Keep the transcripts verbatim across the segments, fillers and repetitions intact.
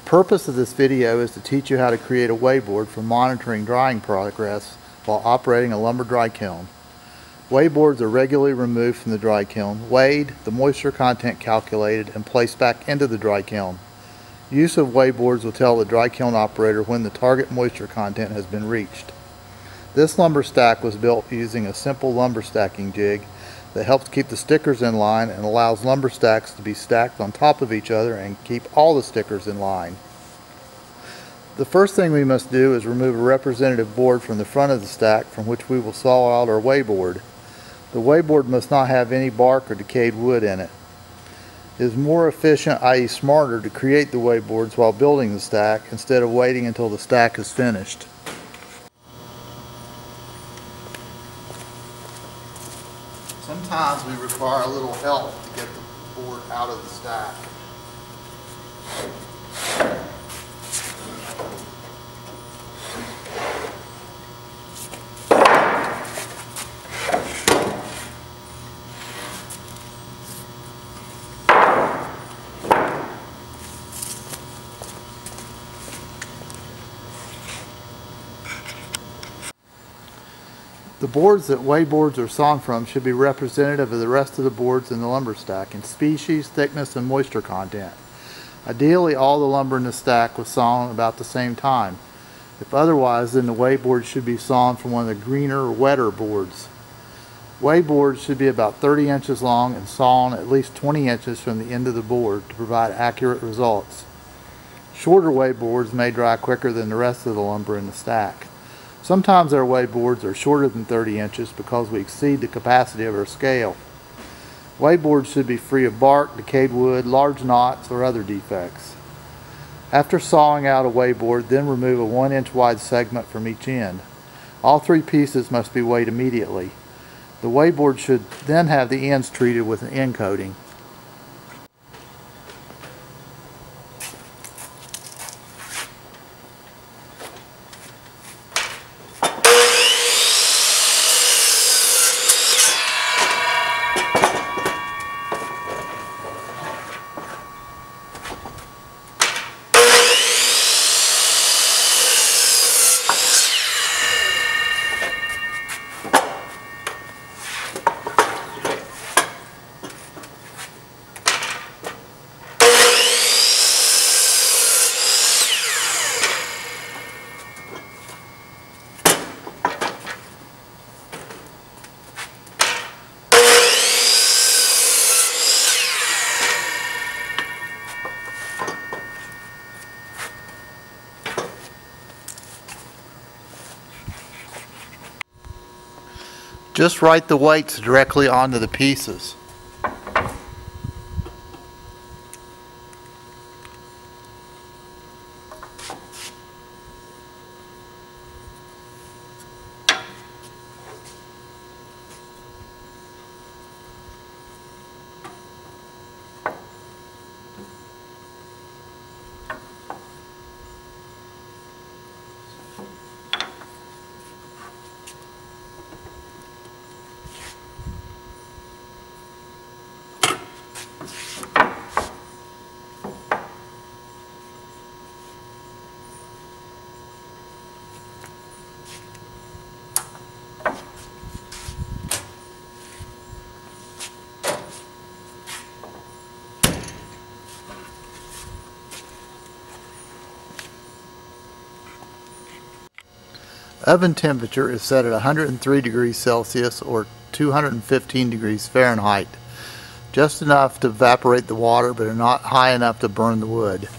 purpose of this video is to teach you how to create a weighboard for monitoring drying progress while operating a lumber dry kiln. Weighboards are regularly removed from the dry kiln, weighed, the moisture content calculated, and placed back into the dry kiln. Use of weighboards will tell the dry kiln operator when the target moisture content has been reached. This lumber stack was built using a simple lumber stacking jig that helps keep the stickers in line and allows lumber stacks to be stacked on top of each other and keep all the stickers in line. The first thing we must do is remove a representative board from the front of the stack from which we will saw out our weighboard. The weighboard must not have any bark or decayed wood in it. It is more efficient, that is smarter, to create the weighboards while building the stack instead of waiting until the stack is finished. Sometimes we require a little help to get the board out of the stack. The boards that weighboards are sawn from should be representative of the rest of the boards in the lumber stack in species, thickness, and moisture content. Ideally, all the lumber in the stack was sawn about the same time. If otherwise, then the weighboard should be sawn from one of the greener or wetter boards. Weighboards should be about thirty inches long and sawn at least twenty inches from the end of the board to provide accurate results. Shorter weighboards may dry quicker than the rest of the lumber in the stack. Sometimes our weighboards are shorter than thirty inches because we exceed the capacity of our scale. Weighboards should be free of bark, decayed wood, large knots, or other defects. After sawing out a weighboard, then remove a one inch wide segment from each end. All three pieces must be weighed immediately. The weighboard should then have the ends treated with an end coating. Just write the weights directly onto the pieces. Oven temperature is set at one hundred three degrees Celsius or two hundred fifteen degrees Fahrenheit. Just enough to evaporate the water, but not high enough to burn the wood.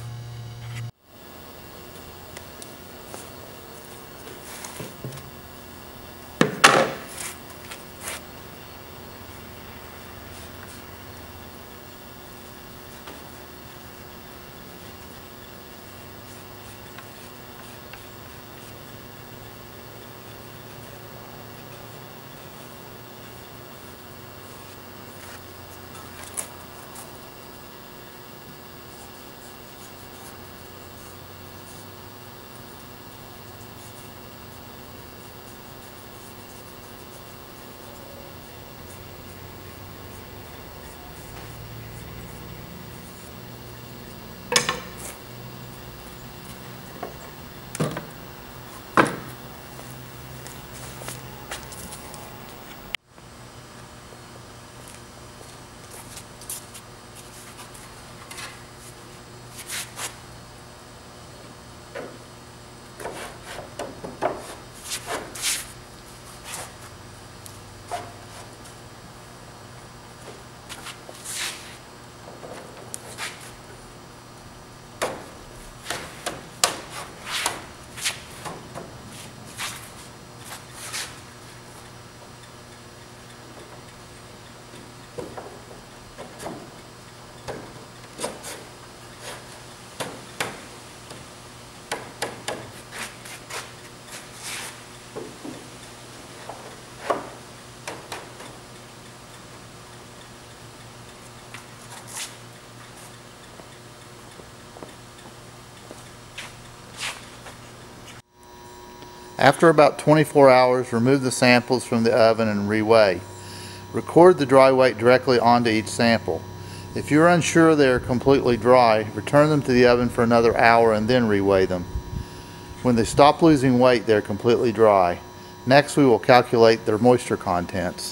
After about twenty-four hours, remove the samples from the oven and reweigh. Record the dry weight directly onto each sample. If you're unsure they are completely dry, return them to the oven for another hour and then reweigh them. When they stop losing weight, they're completely dry. Next, we will calculate their moisture contents.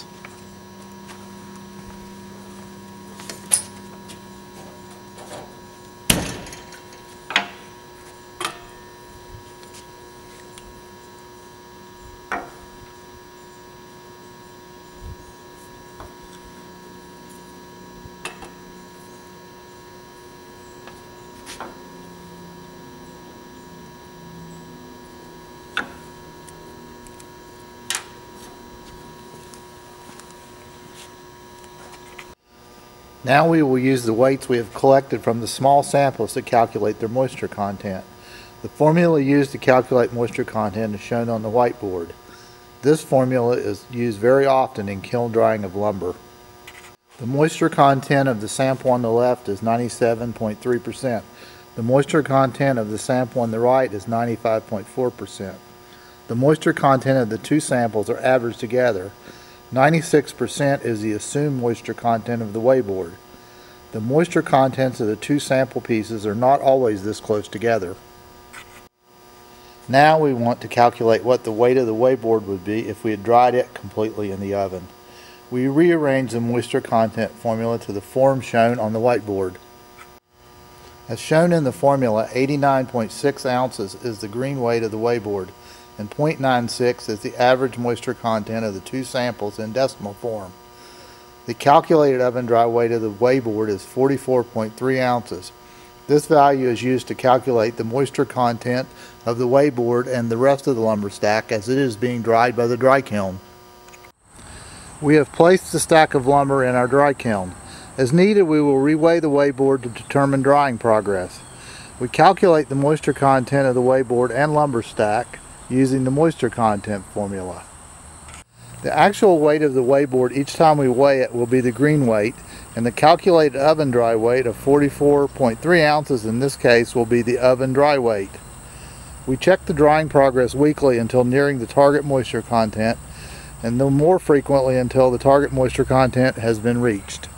Now we will use the weights we have collected from the small samples to calculate their moisture content. The formula used to calculate moisture content is shown on the whiteboard. This formula is used very often in kiln drying of lumber. The moisture content of the sample on the left is ninety-seven point three percent. The moisture content of the sample on the right is ninety-five point four percent. The moisture content of the two samples are averaged together. ninety-six percent is the assumed moisture content of the weighboard. The moisture contents of the two sample pieces are not always this close together. Now we want to calculate what the weight of the weighboard would be if we had dried it completely in the oven. We rearrange the moisture content formula to the form shown on the whiteboard. As shown in the formula, eighty-nine point six ounces is the green weight of the weighboard, and zero point nine six is the average moisture content of the two samples in decimal form. The calculated oven dry weight of the weighboard is forty-four point three ounces. This value is used to calculate the moisture content of the weighboard and the rest of the lumber stack as it is being dried by the dry kiln. We have placed the stack of lumber in our dry kiln. As needed, we will reweigh the weighboard to determine drying progress. We calculate the moisture content of the weighboard and lumber stack using the moisture content formula. The actual weight of the weighboard each time we weigh it will be the green weight, and the calculated oven dry weight of forty-four point three ounces in this case will be the oven dry weight. We check the drying progress weekly until nearing the target moisture content, and then more frequently until the target moisture content has been reached.